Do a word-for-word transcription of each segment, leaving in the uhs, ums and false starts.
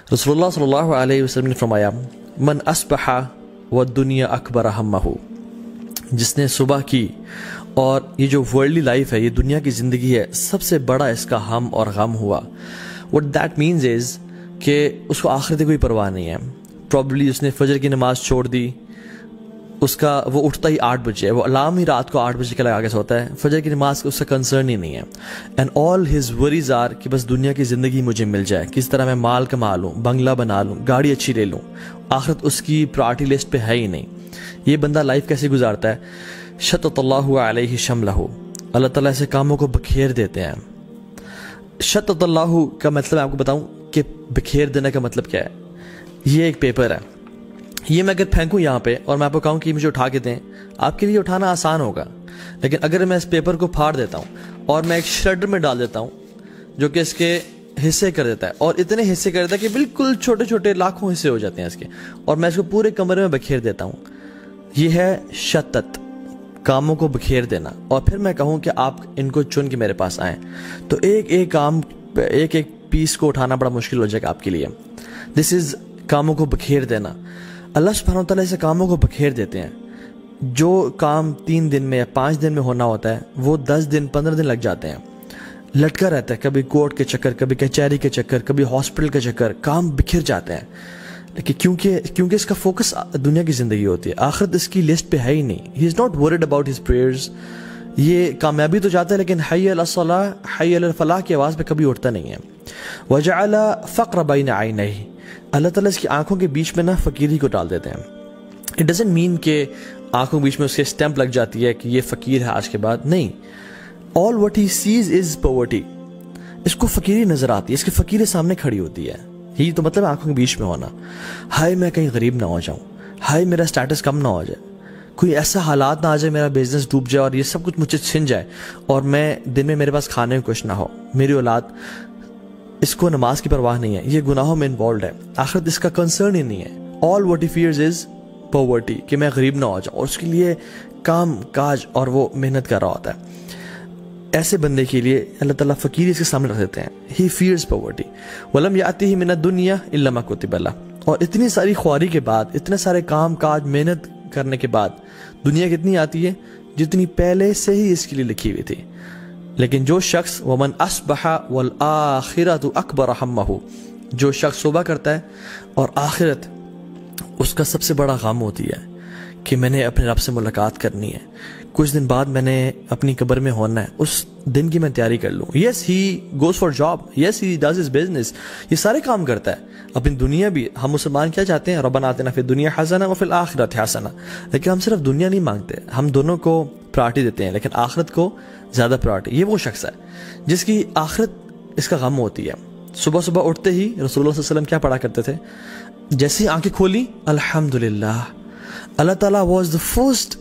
रसूलुल्लाह सल्लल्लाहु अलैहि वसल्लम ने फरमाया, मन अस्बहा व दुनिया अकबर हम्महु, जिसने सुबह की और ये जो वर्ल्डली लाइफ है, ये दुनिया की ज़िंदगी है, सबसे बड़ा इसका हम और गम हुआ। व्हाट दैट मीन्स इज़ कि उसको आखिरत की कोई परवाह नहीं है। प्रॉब्ली उसने फजर की नमाज़ छोड़ दी, उसका वो उठता ही आठ बजे है, वो अलार्म ही रात को आठ बजे का लगा के सोता है, फजर की नमाज का उसका कंसर्न ही नहीं है। And all his worries are कि बस दुनिया की ज़िंदगी मुझे मिल जाए, किस तरह मैं माल कमा लूँ, बंगला बना लूँ, गाड़ी अच्छी ले लूँ। आखिरत उसकी प्रायोरिटी लिस्ट पे है ही नहीं। ये बंदा लाइफ कैसे गुजारता है? शत्तल्लाहु अलैहि शमलहु, अल्लाह ताला ऐसे कामों को बखेर देते हैं। शत्तल्लाहु का मतलब मैं आपको बताऊँ कि बखेर देने का मतलब क्या है। ये एक पेपर है, ये मैं अगर फेंकूँ यहाँ पे और मैं आपको कहूँ कि मुझे उठा के दें, आपके लिए उठाना आसान होगा। लेकिन अगर मैं इस पेपर को फाड़ देता हूँ और मैं एक श्रेडर में डाल देता हूँ जो कि इसके हिस्से कर देता है, और इतने हिस्से कर देता है कि बिल्कुल छोटे छोटे लाखों हिस्से हो जाते हैं इसके, और मैं इसको पूरे कमरे में बखेर देता हूँ, ये है शत्तत, कामों को बखेर देना। और फिर मैं कहूँ कि आप इनको चुन के मेरे पास आएँ, तो एक एक काम, एक एक पीस को उठाना बड़ा मुश्किल हो जाएगा आपके लिए। दिस इज़ कामों को बखेर देना। अल्लाह सुब्हानहू तआला ऐसे कामों को बखेर देते हैं। जो काम तीन दिन में या पाँच दिन में होना होता है, वो दस दिन पंद्रह दिन लग जाते हैं। लटका रहता है, कभी कोर्ट के चक्कर, कभी कचहरी के चक्कर, कभी हॉस्पिटल के चक्कर, काम बिखर जाते हैं। लेकिन क्योंकि क्योंकि इसका फोकस दुनिया की ज़िंदगी होती है, आखिरत इसकी लिस्ट पे है ही नहीं। He is not worried about his prayers. ये कामयाबी तो चाहता है, लेकिन हय्य अला सलाह हय्य अला फलाह की आवाज़ पे कभी उठता नहीं है। वजअला फ़क़्र बैन ऐनैहि, अल्लाह ताला इसकी आंखों के बीच में ना फ़कीरी को डाल देते हैं। इट डजंट मीन कि आंखों के बीच में उसके स्टैंप लग जाती है कि ये फ़कीर है आज के बाद, नहीं। All what he sees is poverty. इसको फ़कीरी नज़र आती है, इसकी फ़कीर सामने खड़ी होती है। यही तो मतलब आंखों के बीच में होना। हाय मैं कहीं गरीब ना हो जाऊँ, हाय मेरा स्टेटस कम ना हो जाए, कोई ऐसा हालात ना आ जाए, मेरा बिजनेस डूब जाए और ये सब कुछ मुझे छिन जाए, और मैं दिन में मेरे पास खाने को कुछ ना हो, मेरी औलाद। इसको नमाज की परवाह नहीं है, ये गुनाहों में इन्वॉल्व है, आखिरत इसका कंसर्न ही नहीं है। All what he fears is poverty, कि मैं गरीब ना हो जाऊँ, और उसके लिए काम काज और वो मेहनत कर रहा होता है। ऐसे बंदे के लिए अल्लाह ताला फ़कीर इसके सामने रख देते हैं। ही फियर्स पॉवर्टी। वलम यातिही मिन दुनिया इल्ला मा कुतिबा लह। और इतनी सारी ख्वारी के बाद, इतने सारे काम काज मेहनत करने के बाद दुनिया कितनी आती है? जितनी पहले से ही इसके लिए लिखी हुई थी। लेकिन जो शख्स वमन अस्बहा वल आखिरतु अकबर हम्महु, जो शख्स सुबह करता है और आखिरत उसका सबसे बड़ा गम होती है कि मैंने अपने रब से मुलाकात करनी है, कुछ दिन बाद मैंने अपनी कब्र में होना है, उस दिन की मैं तैयारी कर लूँ। Yes he goes for job, yes he does his business, ये सारे काम करता है, अपनी दुनिया भी। हम मुसलमान क्या चाहते हैं? रब्बना आतिना फिद दुनिया हसना व फिल आखिरति हसना। लेकिन हम सिर्फ दुनिया नहीं मांगते, हम दोनों को प्रायोरिटी देते हैं, लेकिन आखिरत को ज़्यादा प्रायोरिटी। ये वो शख्स है जिसकी आखिरत इसका गम होती है। सुबह सुबह उठते ही रसूलुल्लाह सल्लल्लाहु अलैहि वसल्लम क्या पढ़ा करते थे? जैसे ही आंखें खोली, अल्हम्दुलिल्लाह, अल्लाह ताला was the first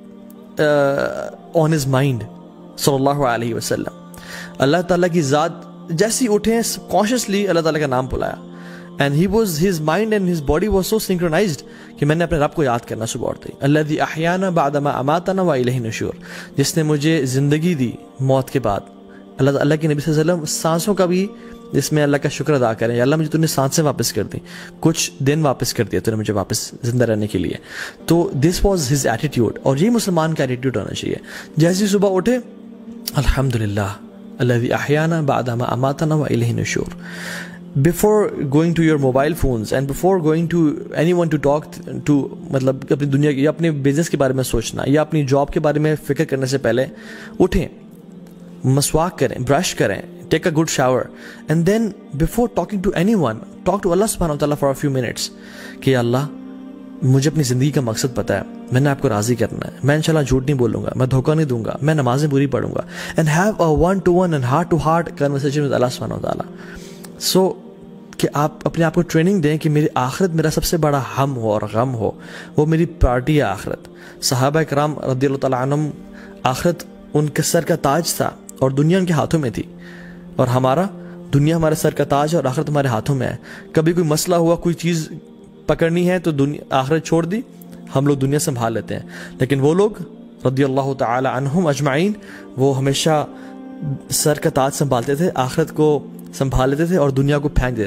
on his mind सल्लल्लाहु अलैहि वसल्लम। अल्लाह ताला की ज़ात जैसे ही उठे, कॉन्शियसली अल्लाह ताला का नाम बुलाया, and he was his mind and his body was so synchronised कि मैंने अपने रब को याद करना सुबह उठते ही। अल्लज़ी अहयाना बअद मा अमातना व इलैहि नुशूर, जिसने मुझे ज़िंदगी दी मौत के बाद। अल्लाह अल्लाह के नबी सल्लल्लाहु अलैहि वसल्लम सांसों का भी जिसमें अल्लाह का शुक्र अदा करें, अल्लाह मुझे तूने सांसें वापस कर दी, कुछ दिन वापस कर दिया तूने मुझे वापस जिंदा रहने के लिए। तो दिस वाज हिज एटीट्यूड, और ये मुसलमान का एटीट्यूड होना चाहिए। जैसे ही सुबह उठे, अल्हम्दुलिल्लाह अल्लज़ी अहयाना बअद मा अमातना व इलैहि नुशूर। Before going to your mobile phones and before going to anyone to talk to, मतलब अपनी दुनिया या अपने बिजनेस के बारे में सोचना या अपनी जॉब के बारे में फिक्र करने से पहले उठें, मसवाक करें, ब्रश करें, take a good shower, and then before talking to anyone, talk to Allah subhanahu wa ta'ala for a few minutes कि अल्लाह मुझे अपनी ज़िंदगी का मकसद पता है, मैंने आपको राज़ी करना है, मैं इंशाल्लाह झूठ नहीं बोलूँगा, मैं धोखा नहीं दूंगा, मैं नमाजें पूरी पढ़ूंगा, and have a one to one and heart to heart conversation with Allah subhanahu wa ta'ala. So कि आप अपने आप को ट्रेनिंग दें कि मेरी आखिरत मेरा सबसे बड़ा हम हो और गम हो, वो मेरी प्रायोरिटी है आखिरत। सहाबा किराम रज़ियल्लाहु तआला अन्हुम, आखिरत उनके सर का ताज था और दुनिया उनके हाथों में थी, और हमारा दुनिया हमारे सर का ताज है और आखिरत हमारे हाथों में है। कभी कोई मसला हुआ, कोई चीज़ पकड़नी है तो दुनिया आखिरत छोड़ दी, हम लोग दुनिया संभाल लेते हैं। लेकिन वो लोग रज़ियल्लाहु तआला अन्हुम अजमाइन, वो हमेशा सर का ताज संभालते थे, आखिरत को संभाल लेते थे और दुनिया को फेंक देते थे।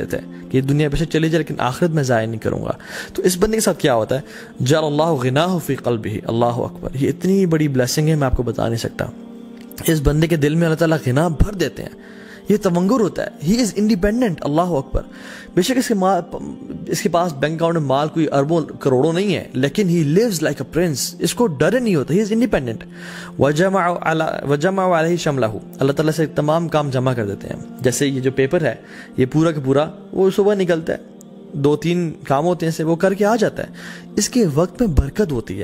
کہ دنیا بے شک چلی جائے لیکن آخرت میں ضائع نہیں کروں گا. تو اس بندے کے ساتھ کیا ہوتا ہے؟ جعل اللہ غناہ فی قلبہ. اللہ اکبر، یہ اتنی بڑی بلیسنگ ہے میں آپ کو بتا نہیں سکتا. اس بندے کے دل میں اللہ تعالیٰ غنا بھر دیتے ہیں. یہ تونگر ہوتا ہے. He is independent. اللہ اکبر. بے شک اس کے مال اس کے پاس بینک اکاؤنٹ میں مال کوئی اربوں کروڑوں نہیں ہے، لیکن he lives like a prince. اس کو ڈر نہیں ہوتا. ہی از انڈیپینڈنٹ. وجمع وجمع علیہ شملہ. اللہ تعالیٰ سے تمام کام جمع کر دیتے ہیں. جیسے یہ جو پیپر ہے یہ پورا کا پورا وہ صبح نکلتا ہے، دو تین کام ہوتے ہیں سے وہ کر کے آ جاتا ہے. اس کے وقت میں برکت ہوتی ہے.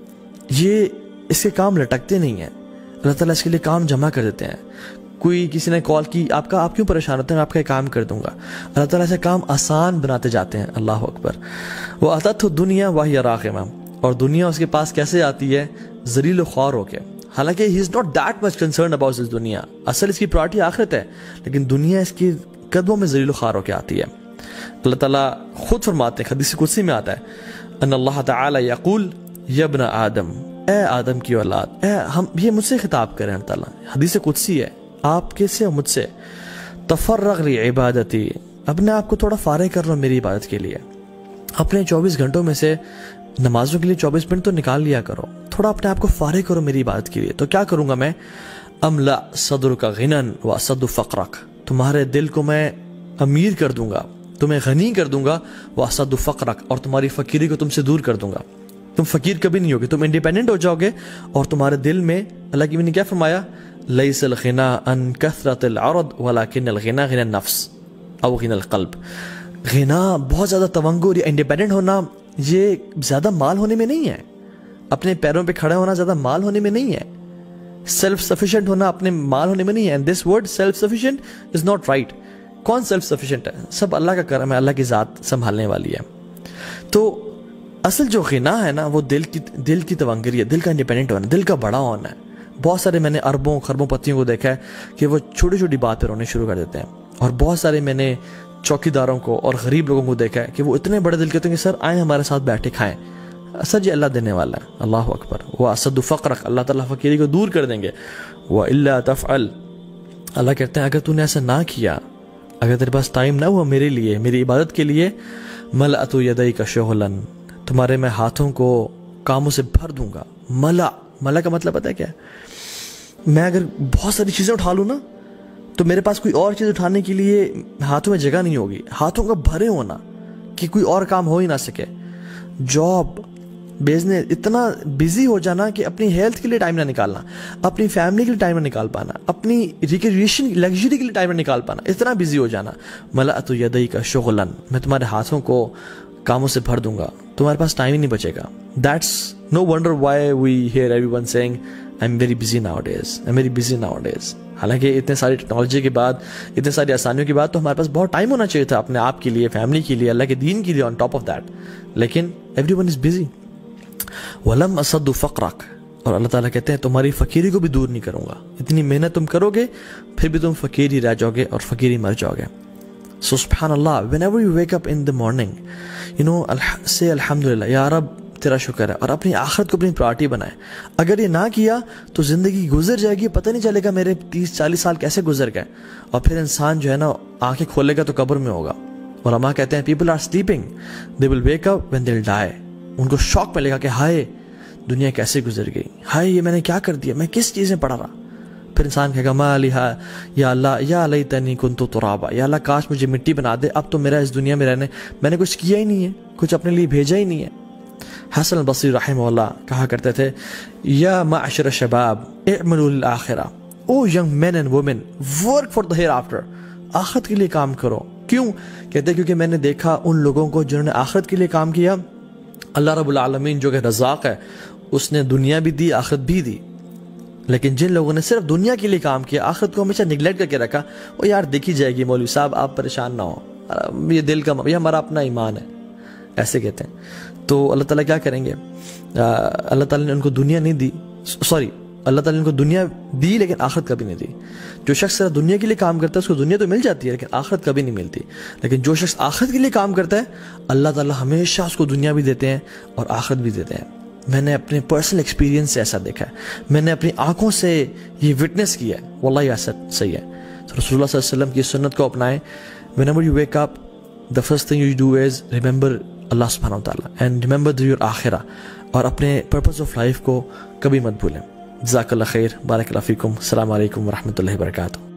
یہ اس کے کام لٹکتے نہیں ہیں. اللہ تعالیٰ اس کے لیے کام جمع کر دیتے ہیں. کوئی کسی نے کال کی، آپ کا آپ کیوں پریشان ہوتے ہیں، میں آپ کا کام کر دوں گا. اللہ تعالیٰ سے کام آسان بناتے جاتے ہیں. اللہ اکبر. وہ آتت دنیا وہی راغمہ. اور دنیا اس کے پاس کیسے آتی ہے؟ ذلیل و خوار ہو کے. حالانکہ he is not that much concern about this دنیا. اصل اس کی پرائرٹی آخرت ہے، لیکن دنیا اس کی قدموں میں ذلیل و خوار ہو کے آتی ہے. اللہ تعالیٰ خود فرماتے ہیں، حدیث قدسی میں آتا ہے، ان اللہ تعالی یقول یا ابن آدم، اے آدم کی اولاد. اے ہم یہ مجھ سے خطاب کریں. اللہ تعالیٰ حدیث قدسی ہے آپ کے سے مجھ سے، تفرغ لی عبادتی، اپنے آپ کو تھوڑا فارغ کر لو میری عبادت کے لیے. اپنے چوبیس گھنٹوں میں سے نمازوں کے لیے چوبیس منٹ تو نکال لیا کرو. تھوڑا اپنے آپ کو فارغ کرو میری عبادت کے لیے. تو کیا کروں گا میں؟ املا صدرک غنن واسد فقرک. تمہارے دل کو میں امیر کر دوں گا، تمہیں غنی کر دوں گا. واسد فقرک، اور تمہاری فقیری کو تم سے دور کر دوں گا. تم فقیر کبھی نہیں ہوگے، تم انڈیپینڈنٹ ہو جاؤ گے. اور تمہارے دل میں اللہ کی نے کیا فرمایا؟ لیس الغنا ان کثرت العرض ولکن الغنا غنا النفس او غنا القلب. غنا بہت زیادہ تونگر یا انڈیپینڈنٹ ہونا یہ زیادہ مال ہونے میں نہیں ہے. اپنے پیروں پہ کھڑا ہونا زیادہ مال ہونے میں نہیں ہے. سیلف سفیشینٹ ہونا اپنے مال ہونے میں نہیں ہے. And this word self sufficient is not right. کون سیلف سفیشینٹ ہے؟ سب اللہ کا کرم ہے، اللہ کی ذات سنبھالنے والی ہے. تو اصل جو غنا ہے نا وہ دل کی دل کی تونگری ہے، دل کا انڈیپینڈنٹ ہونا، دل کا بڑا ہونا ہے. بہت سارے میں نے اربوں خربوں پتیوں کو دیکھا ہے کہ وہ چھوٹی چھوٹی بات پہ رونے شروع کر دیتے ہیں. اور بہت سارے میں نے چوکی داروں کو اور غریب لوگوں کو دیکھا ہے کہ وہ اتنے بڑے دل کے ہوتے ہیں کہ سر آئیں ہمارے ساتھ بیٹھے کھائیں. سر جی اللہ دینے والا ہے. اللہ اکبر. وہ اسد فقرک، اللہ تعالیٰ فقیری کو دور کر دیں گے. وہ الا تفعل، اللہ کہتے ہیں اگر تو نے ایسا نہ کیا، اگر تیرے پاس ٹائم نہ ہوا میرے لیے، میری عبادت کے لیے، ملأت یدیک شغلا، تمہارے میں ہاتھوں کو کاموں سے بھر دوں گا. ملا ملا کا مطلب پتہ ہے کیا ہے؟ میں اگر بہت ساری چیزیں اٹھا لوں نا تو میرے پاس کوئی اور چیز اٹھانے کے لیے ہاتھوں میں جگہ نہیں ہوگی. ہاتھوں کا بھرے ہونا کہ کوئی اور کام ہو ہی نہ سکے. جاب، بزنس، اتنا بزی ہو جانا کہ اپنی ہیلتھ کے لیے ٹائم نہ نکالنا، اپنی فیملی کے لیے ٹائم نہ نکال پانا، اپنی ریکریشن لگژری کے لیے ٹائم نہ نکال پانا، اتنا بزی ہو جانا. ملأت یدیک شغلا، میں تمہارے ہاتھوں کو کاموں سے بھر دوں گا، تمہارے پاس ٹائم ہی نہیں بچے گا. That's no wonder why we hear everyone seeing I am very busy nowadays, I am very busy nowadays. حالانکہ اتنے ساری ٹیکنالوجی کے بعد، اتنے ساری آسانیوں کے بعد تو ہمارے پاس بہت ٹائم ہونا چاہیے تھا اپنے آپ کے لیے، فیملی کے لیے، اللہ کے دین کے لیے، آن ٹاپ آف دیٹ. لیکن ایوری ون از بزی. ولم اسد فقرک، اور اللہ تعالیٰ کہتے ہیں تمہاری فقیری کو بھی دور نہیں کروں گا. اتنی محنت تم کرو گے پھر بھی تم فقیر ہی رہ جاؤ گے اور فقیر ہی مر جاؤ گے. So سبحان اللہ، whenever you wake up in the morning, you know, say الحمدللہ، یا رب تیرا شکر ہے، اور اپنی آخرت کو اپنی پرائرٹی بنائے. اگر یہ نہ کیا تو زندگی گزر جائے گی، پتہ نہیں چلے گا میرے تیس چالیس سال کیسے گزر گئے. اور پھر انسان جو ہے نا آنکھیں کھولے گا تو قبر میں ہوگا. علماء کہتے ہیں people are sleeping, they will wake up when they'll die. ان کو شوق ملے گا کہ ہائے دنیا کیسے گزر گئی، ہائے یہ میں نے کیا کر دیا، میں کس چیزیں پڑھا رہا. پھر انسان کہے گا ما لی ہا یا اللہ یا لیتنی کنت ترابا، یا اللہ کاش مجھے مٹی بنا دے، اب تو میرا اس دنیا میں رہنے، میں نے کچھ کیا ہی نہیں ہے، کچھ اپنے لیے بھیجا ہی نہیں ہے. حسن البصری رحمہ اللہ کہا کرتے تھے یا معشر الشباب اعملوا للآخرہ، o young men and women work for the hereafter, آخرت کے لیے کام کرو. کیوں؟ کہتے ہیں کیونکہ میں نے دیکھا ان لوگوں کو جنہوں نے آخرت کے لیے کام کیا، اللہ رب العالمین جو کہ رزاق ہے اس نے دنیا بھی دی آخرت بھی دی. لیکن جن لوگوں نے صرف دنیا کے لیے کام کیا، آخرت کو ہمیشہ نگلیکٹ کر کے رکھا، وہ یار دیکھی جائے گی مولوی صاحب، آپ پریشان نہ ہو، یہ دل کا یہ ہمارا اپنا ایمان ہے، ایسے کہتے ہیں. تو اللہ تعالیٰ کیا کریں گے؟ اللہ تعالیٰ نے ان کو دنیا نہیں دی، سوری اللہ تعالیٰ نے ان کو دنیا دی لیکن آخرت کبھی نہیں دی. جو شخص صرف دنیا کے لیے کام کرتا ہے اس کو دنیا تو مل جاتی ہے لیکن آخرت کبھی نہیں ملتی. لیکن جو شخص آخرت کے لیے کام کرتا ہے اللہ تعالیٰ ہمیشہ اس کو دنیا بھی دیتے ہیں اور آخرت بھی دیتے ہیں. میں نے اپنے پرسنل ایکسپیرینس سے ایسا دیکھا ہے، میں نے اپنی آنکھوں سے یہ وٹنس کیا ہے، واللہ یہ ایسا صحیح ہے. تو رسول اللہ صلی اللہ علیہ وسلم کی سنت کو اپنائیں. whenever you wake up the first thing you do is remember Allah subhanahu wa ta'ala and remember your akhirah, اور اپنے purpose of life کو کبھی مت بھولیں. جزاک اللہ خیر. بارک اللہ فیکم. السلام علیکم ورحمۃ اللہ وبرکاتہ.